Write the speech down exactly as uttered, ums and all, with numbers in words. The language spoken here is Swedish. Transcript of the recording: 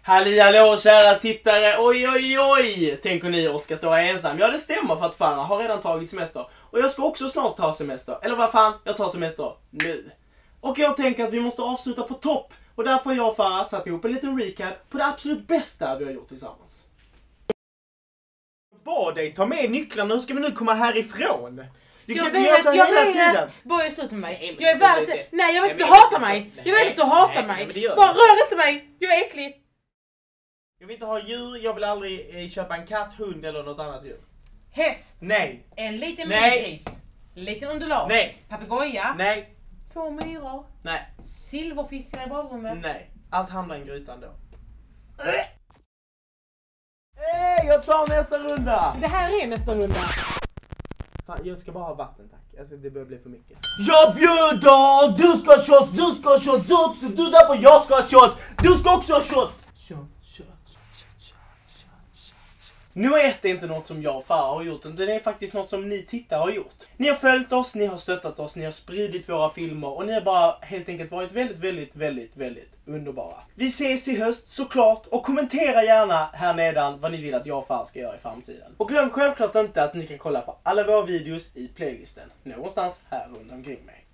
Halli hallå kära tittare, oj oj oj! Tänker ni jag ska stå ensam? Ja det stämmer för att Farah har redan tagit semester. Och jag ska också snart ta semester. Eller vad fan, jag tar semester nu. Och jag tänker att vi måste avsluta på topp. Och därför har jag och Farah satt ihop en liten recap på det absolut bästa vi har gjort tillsammans. Bad dig, ta med nycklarna, hur ska vi nu komma härifrån? Du jag kan vet, göra så jag hela vet. tiden. Börja slut med mig. Nej, Jag är det- världens... det- Nej, jag vet nej, att du men jag hatar vet mig. inte. Jag vet att du Nej, hatar nej, mig. men det gör Bara jag. rör inte mig. Jag är äcklig. Jag vill inte ha djur, jag vill aldrig eh, köpa en katt, hund eller något annat djur. Häst. Nej, En liten Nej. minigris. Liten underlag. nej, Papegoja. nej, Två myror. nej, Silverfiskar i badrummet. nej. Allt hamnar i grytan då. Hej, jag tar nästa runda! Det här är nästa runda. Fan, jag ska bara ha vatten tack. Alltså det börjar bli för mycket. Jag bjuder! Du ska ha shot, du ska ha shot, du också, du där på jag ska ha shot, du ska också ha shot! Shot, shot, shot, shot, shot, shot. Nu är det inte något som jag och Farah har gjort, utan det är faktiskt något som ni tittare har gjort. Ni har följt oss, ni har stöttat oss, ni har spridit våra filmer och ni har bara helt enkelt varit väldigt, väldigt, väldigt, väldigt underbara. Vi ses i höst såklart och kommentera gärna här nedan vad ni vill att jag och Farah ska göra i framtiden. Och glöm självklart inte att ni kan kolla på alla våra videos i playlisten, någonstans här runt omkring mig.